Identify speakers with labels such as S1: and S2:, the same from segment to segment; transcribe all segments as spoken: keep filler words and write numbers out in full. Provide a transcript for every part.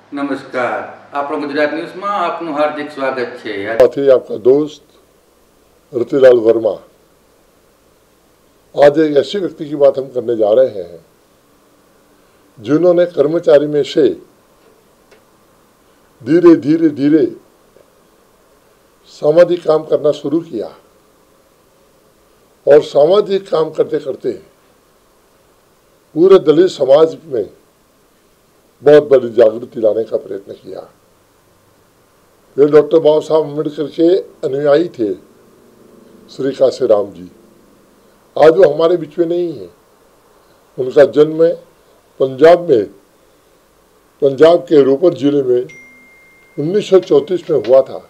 S1: નમસ્કાર, આપણો ગુજરાત ન્યૂઝમાં આપનું હાર્દિક સ્વાગત છે।
S2: साथी आपका दोस्त रतिलाल वर्मा। आज एक ऐसे व्यक्ति की बात हम करने जा रहे हैं जिन्होंने कर्मचारी में से धीरे धीरे धीरे सामाजिक काम करना शुरू किया और सामाजिक काम करते करते पूरे दलित समाज में बहुत बड़ी जागृति लाने का प्रयत्न किया। वे डॉक्टर बाबा साहब अम्बेडकर के अनुयायी थे, श्री काशीराम जी। आज वो हमारे बीच में नहीं है। उनका जन्म पंजाब में पंजाब के रोपर जिले में उन्नीस सौ चौंतीस में हुआ था,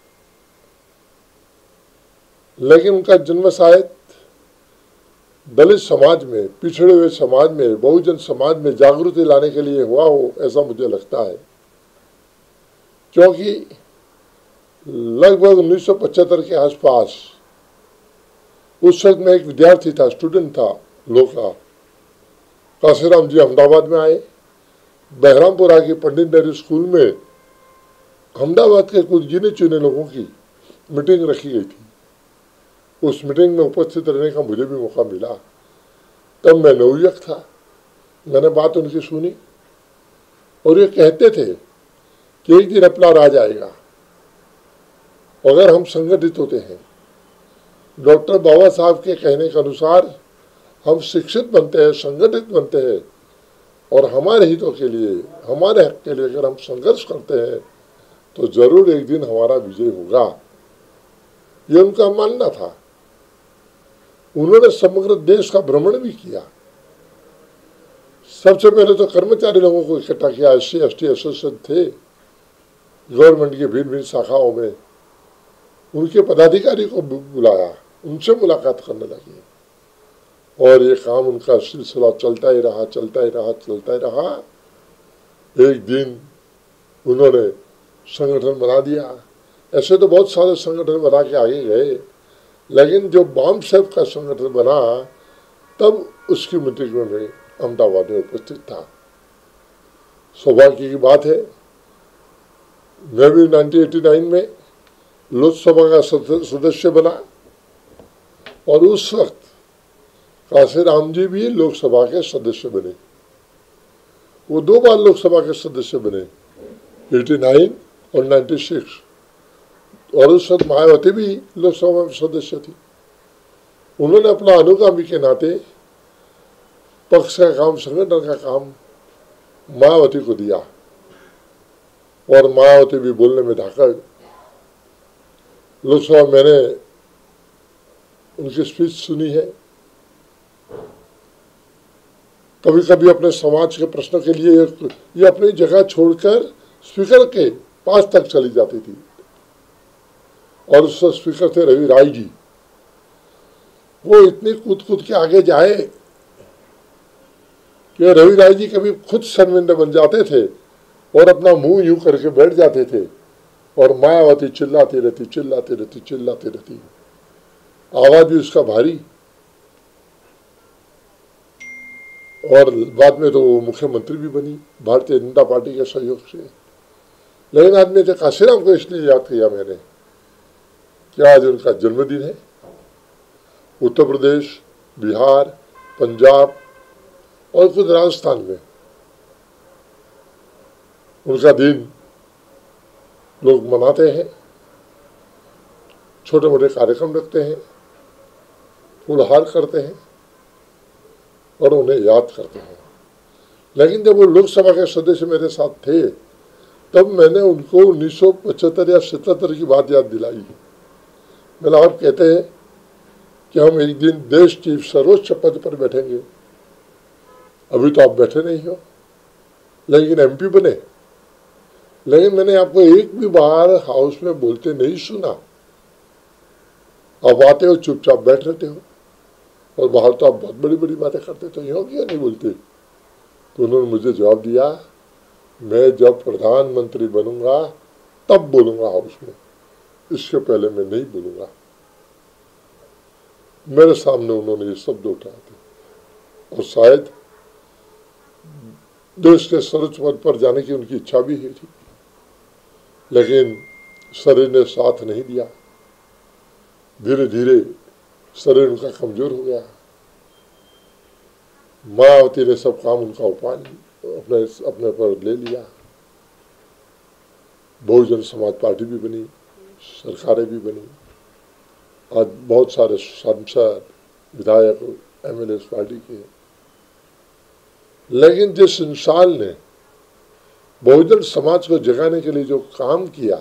S2: लेकिन उनका जन्म शायद दलित समाज में, पिछड़े हुए समाज में, बहुजन समाज में जागृति लाने के लिए हुआ हो, ऐसा मुझे लगता है। क्योंकि लगभग उन्नीस सौ पचहत्तर के आसपास उस वक्त मैं एक विद्यार्थी था, स्टूडेंट था लॉ का। काशीराम जी अहमदाबाद में आए। बहरामपुरा की पंडित नेहरू स्कूल में अहमदाबाद के कुछ गिने चुने लोगों की मीटिंग रखी गई थी। उस मीटिंग में उपस्थित रहने का मुझे भी मौका मिला। तब मैं नवयुवक था। मैंने बात उनकी सुनी और ये कहते थे कि एक दिन अपना राज आएगा अगर हम संगठित होते हैं। डॉक्टर बाबा साहब के कहने के अनुसार हम शिक्षित बनते हैं, संगठित बनते हैं और हमारे हितों के लिए, हमारे हक के लिए अगर हम संघर्ष करते हैं तो जरूर एक दिन हमारा विजय होगा। ये उनका मानना था। उन्होंने समग्र देश का भ्रमण भी किया। सबसे पहले तो कर्मचारी लोगों को इकट्ठा किया। S C S T association थे गवर्नमेंट की भिन्न भिन्न शाखाओं में। उनके पदाधिकारी को बुलाया, उनसे मुलाकात करने लगे और ये काम उनका सिलसिला चलता ही रहा चलता ही रहा चलता ही रहा। एक दिन उन्होंने संगठन बना दिया। ऐसे तो बहुत सारे संगठन बना के आगे गए, लेकिन जो बाम साहब का संगठन बना तब उसकी मीटिंग में मैं अहमदाबाद में उपस्थित था। सौभाग्य की बात है, मैं भी उन्नीस सौ नवासी में लोकसभा का सदस्य बना और उस वक्त काशीराम जी भी लोकसभा के सदस्य बने। वो दो बार लोकसभा के सदस्य बने, नवासी और छियानवे। और उस वक्त मायावती भी लोकसभा में सदस्य थी। उन्होंने अपना अनुगामी के नाते पक्ष का काम, संगठन का काम मायावती को दिया और मायावती भी बोलने में धाकड़। लोकसभा मैंने उनकी स्पीच सुनी है। कभी कभी अपने समाज के प्रश्नों के लिए ये अपनी जगह छोड़कर स्पीकर के पास तक चली जाती थी। और उस स्पीकर थे रवि राय जी। वो इतनी कूद कूद के आगे जाए कि रवि राय जी कभी खुद शर्मिंदा बन जाते थे और अपना मुंह यूं करके बैठ जाते थे और मायावती चिल्लाती रहती चिल्लाती रहती चिल्लाती रहती। आवाज भी उसका भारी। और बाद में तो वो मुख्यमंत्री भी बनी भारतीय जनता पार्टी के सहयोग से। लेकिन आज में काशीराम को इसलिए याद किया मैंने कि आज उनका जन्मदिन है। उत्तर प्रदेश, बिहार, पंजाब और कुछ राजस्थान में उनका दिन लोग मनाते हैं। छोटे मोटे कार्यक्रम रखते हैं, फूलहार करते हैं और उन्हें याद करते हैं। लेकिन जब वो लोकसभा के सदस्य मेरे साथ थे तब मैंने उनको उन्नीस सौ पचहत्तर या सतहत्तर की बात याद दिलाई। मैंने आप कहते हैं कि हम एक दिन देश की सर्वोच्च पद पर बैठेंगे। अभी तो आप बैठे नहीं हो, लेकिन एमपी बने। लेकिन मैंने आपको एक भी बार हाउस में बोलते नहीं सुना। आप आते हो, चुपचाप बैठ रहते हो और बाहर तो आप बहुत बड़ी बड़ी बातें करते। तो यूँ क्यों नहीं बोलते? तो उन्होंने मुझे जवाब दिया, मैं जब प्रधानमंत्री बनूंगा तब बोलूंगा हाउस में, इसके पहले मैं नहीं बोलूंगा। मेरे सामने उन्होंने ये शब्द उठाए थे और शायद देश के सर्वोच्च पद पर जाने की उनकी इच्छा भी है थी, लेकिन शरीर ने साथ नहीं दिया। धीरे धीरे शरीर उनका कमजोर हो गया। मायावती ने सब काम उनका उपाय अपने अपने पर ले लिया। बहुजन समाज पार्टी भी बनी, सरकारें भी बनी। आज बहुत सारे सांसद, विधायक, एमएलए इस पार्टी के। लेकिन जिस इंसान ने बहुजन समाज को जगाने के लिए जो काम किया,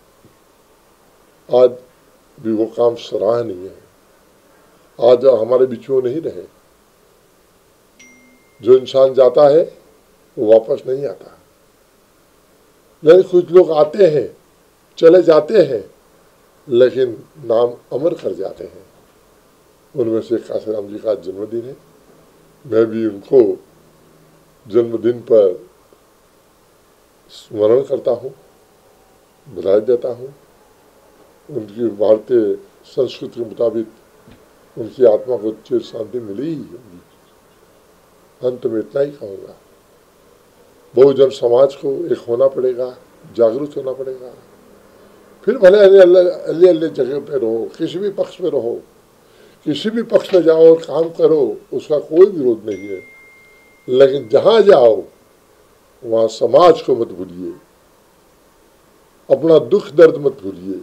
S2: आज भी वो काम सराहनीय है। आज हमारे बीच में नहीं रहे। जो इंसान जाता है वो वापस नहीं आता। नहीं, कुछ लोग आते हैं, चले जाते हैं, लेकिन नाम अमर कर जाते हैं। उनमें से काशीराम जी का जन्मदिन है। मैं भी उनको जन्मदिन पर स्मरण करता हूँ, बधाई देता हूँ। उनकी भारतीय संस्कृति के मुताबिक उनकी आत्मा को चिर शांति मिली ही होगी। अंत में इतना ही कहूँगा, बहुजन समाज को एक होना पड़ेगा, जागरूक होना पड़ेगा। फिर भले अल्ले अल्ले जगह पे रहो, किसी भी पक्ष में रहो, किसी भी पक्ष में जाओ और काम करो, उसका कोई विरोध नहीं है। लेकिन जहाँ जाओ वहाँ समाज को मत भूलिए, अपना दुख दर्द मत भूलिए,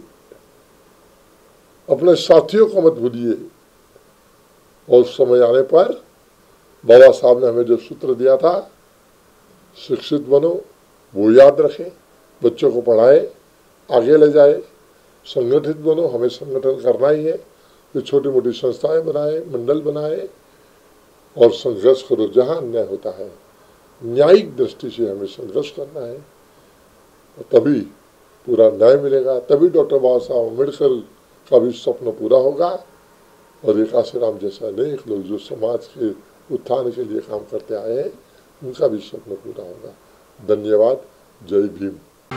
S2: अपने साथियों को मत भूलिए। और समय आने पर बाबा साहब ने हमें जो सूत्र दिया था, शिक्षित बनो, वो याद रखें, बच्चों को पढ़ाए, आगे ले जाए, संगठित बनो, हमें संगठन करना ही है। तो छोटी मोटी संस्थाएं बनाए, मंडल बनाए और संघर्ष करो जहाँ अन्याय होता है। न्यायिक दृष्टि से हमें संघर्ष करना है, और तभी पूरा न्याय मिलेगा। तभी डॉक्टर बाबा साहब अम्बेडकर का भी स्वप्न पूरा होगा। और एक काशीराम जैसा अनेक लोग जो समाज के उत्थान के लिए काम करते आए हैं, उनका भी स्वप्न पूरा होगा। धन्यवाद। जय भीम।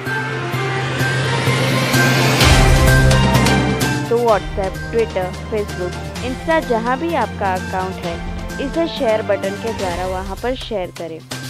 S3: तो व्हाट्सएप, ट्विटर, फेसबुक, इंस्टा जहाँ भी आपका अकाउंट है, इसे शेयर बटन के द्वारा वहाँ पर शेयर करें।